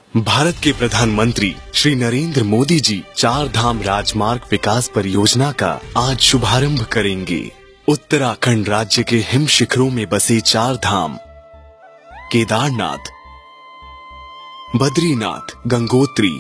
भारत के प्रधानमंत्री श्री नरेंद्र मोदी जी 4 धाम राजमार्ग विकास परियोजना का आज शुभारंभ करेंगे। उत्तराखंड राज्य के हिम शिखरों में बसे 4 धाम केदारनाथ, बद्रीनाथ, गंगोत्री,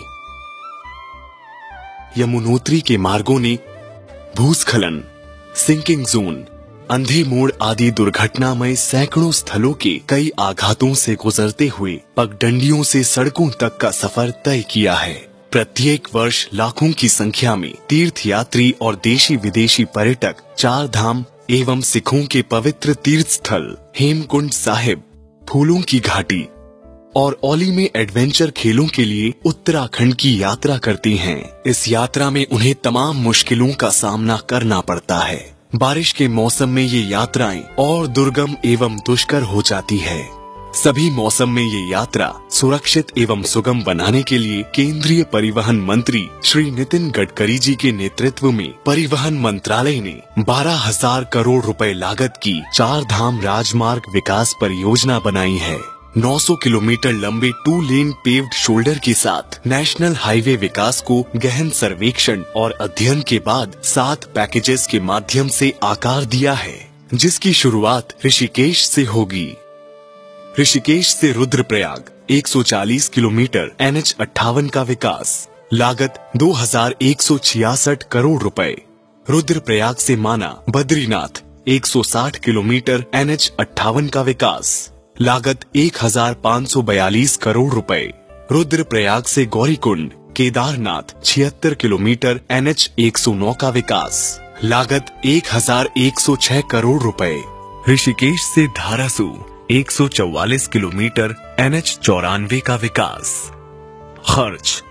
यमुनोत्री के मार्गों ने भूस्खलन, सिंकिंग जोन, अंधे मोड़ आदि दुर्घटनामय सैकड़ों स्थलों के कई आघातों से गुजरते हुए पगडंडियों से सड़कों तक का सफर तय किया है। प्रत्येक वर्ष लाखों की संख्या में तीर्थयात्री और देशी विदेशी पर्यटक 4 धाम एवं सिखों के पवित्र तीर्थ स्थल हेमकुंड साहिब, फूलों की घाटी और औली में एडवेंचर खेलों के लिए उत्तराखंड की यात्रा करती हैं। इस यात्रा में उन्हें तमाम मुश्किलों का सामना करना पड़ता है। बारिश के मौसम में ये यात्राएं और दुर्गम एवं दुष्कर हो जाती है। सभी मौसम में ये यात्रा सुरक्षित एवं सुगम बनाने के लिए केंद्रीय परिवहन मंत्री श्री नितिन गडकरी जी के नेतृत्व में परिवहन मंत्रालय ने 12,000 करोड़ रुपए लागत की 4 धाम राजमार्ग विकास परियोजना बनाई है। 900 किलोमीटर लंबे 2 लेन पेव्ड शोल्डर के साथ नेशनल हाईवे विकास को गहन सर्वेक्षण और अध्ययन के बाद 7 पैकेजेस के माध्यम से आकार दिया है, जिसकी शुरुआत ऋषिकेश से होगी। ऋषिकेश से रुद्रप्रयाग 140 किलोमीटर NH58 का विकास, लागत 2,166 करोड़ रुपए। रुद्रप्रयाग से माना बद्रीनाथ 160 किलोमीटर NH58 का विकास, लागत 1,542 करोड़ रुपए। रुद्रप्रयाग से गौरीकुंड केदारनाथ 76 किलोमीटर NH109 का विकास, लागत 1,106 करोड़ रुपए। ऋषिकेश से धारासू 144 किलोमीटर NH94 का विकास, खर्च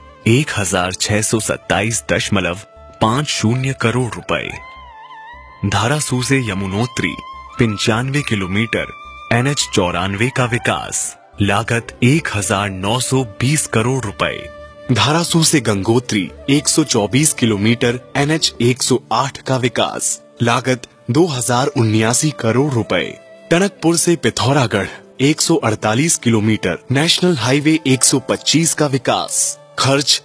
1,627.50 करोड़ रुपए। धारासू से यमुनोत्री 95 किलोमीटर NH94 का विकास, लागत 1,920 करोड़ रुपए। धारासू से गंगोत्री 124 किलोमीटर NH108 का विकास, लागत 2,079 करोड़ रुपए। टनकपुर से पिथौरागढ़ 148 किलोमीटर नेशनल हाईवे 125 का विकास, खर्च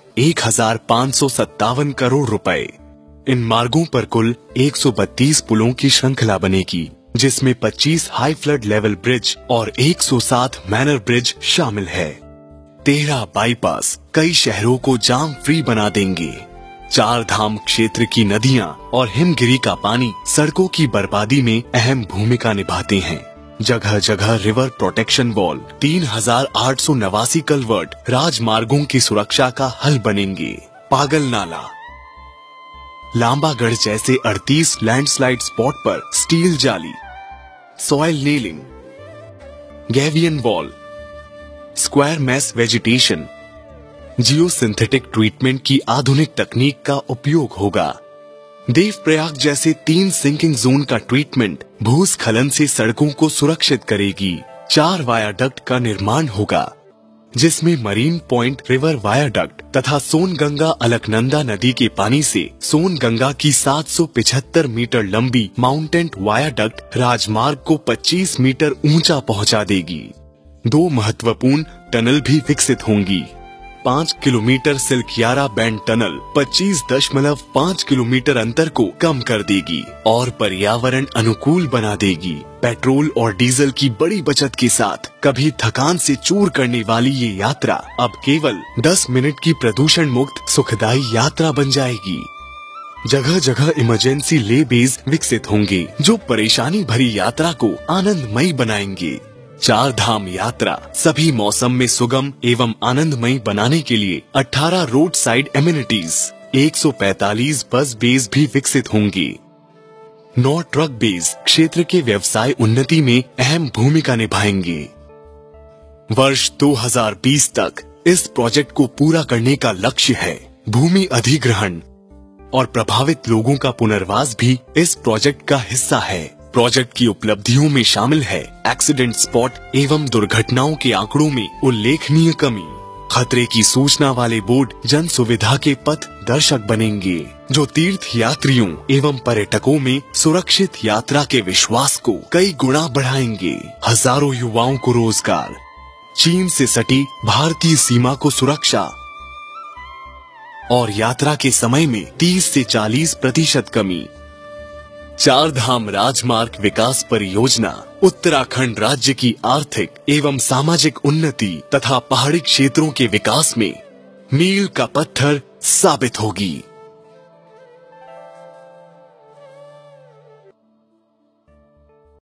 1,557 करोड़ रुपए। इन मार्गों पर कुल 132 पुलों की श्रृंखला बनेगी, जिसमें 25 हाई फ्लड लेवल ब्रिज और 107 मैनर ब्रिज शामिल है। 13 बाईपास कई शहरों को जाम फ्री बना देंगे। 4 धाम क्षेत्र की नदियां और हिमगिरी का पानी सड़कों की बर्बादी में अहम भूमिका निभाते हैं। जगह जगह रिवर प्रोटेक्शन वॉल, 3,889 कलवर्ट राजमार्गों की सुरक्षा का हल बनेंगे। पागल नाला, लांबागढ़ जैसे 38 लैंडस्लाइड स्पॉट पर स्टील जाली, soil nailing, gabion wall, square mesh vegetation, geosynthetic treatment की आधुनिक तकनीक का उपयोग होगा। देवप्रयाग जैसे 3 सिंकिंग जोन का ट्रीटमेंट भूस्खलन से सड़कों को सुरक्षित करेगी। 4 वायाडक्ट का निर्माण होगा, जिसमें मरीन पॉइंट रिवर वायाडक्ट तथा सोनगंगा अलकनंदा नदी के पानी से सोनगंगा की 775 मीटर लंबी माउंटेन वायाडक्ट राजमार्ग को 25 मीटर ऊंचा पहुंचा देगी। 2 महत्वपूर्ण टनल भी विकसित होंगी। 5 kilometre Silkyara bend tunnel 25.5 kilometre अंतर को कम कर देगी और पर्यावरण अनुकूल बना देगी। पेट्रोल और डीजल की बड़ी बचत के साथ कभी थकान से चूर करने वाली ये यात्रा अब केवल 10 मिनट की प्रदूषण मुक्त सुखदायी यात्रा बन जाएगी। जगह जगह इमरजेंसी ले बेस विकसित होंगे, जो परेशानी भरी यात्रा को आनंदमयी बनाएंगे। 4 धाम यात्रा सभी मौसम में सुगम एवं आनंदमयी बनाने के लिए 18 रोड साइड एमिनिटीज, 145 बस बेस भी विकसित होंगे। 9 ट्रक बेस क्षेत्र के व्यवसाय उन्नति में अहम भूमिका निभाएंगे। वर्ष 2020 तक इस प्रोजेक्ट को पूरा करने का लक्ष्य है। भूमि अधिग्रहण और प्रभावित लोगों का पुनर्वास भी इस प्रोजेक्ट का हिस्सा है। प्रोजेक्ट की उपलब्धियों में शामिल है एक्सीडेंट स्पॉट एवं दुर्घटनाओं के आंकड़ों में उल्लेखनीय कमी। खतरे की सूचना वाले बोर्ड जन सुविधा के पथ दर्शक बनेंगे, जो तीर्थ यात्रियों एवं पर्यटकों में सुरक्षित यात्रा के विश्वास को कई गुना बढ़ाएंगे। हजारों युवाओं को रोजगार, चीन से सटी भारतीय सीमा को सुरक्षा और यात्रा के समय में 30 से 40% कमी। चार धाम राजमार्ग विकास परियोजना उत्तराखंड राज्य की आर्थिक एवं सामाजिक उन्नति तथा पहाड़ी क्षेत्रों के विकास में मील का पत्थर साबित होगी।